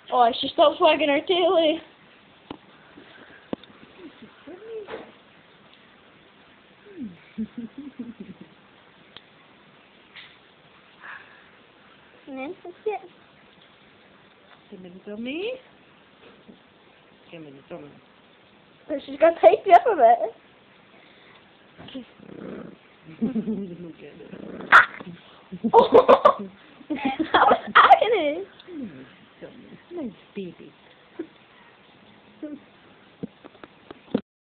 Oh, she stops wagging her tail. And then that's it. Give me the dummy. Give me the dummy. But she's got to take you up a bit. Look at it. Oh!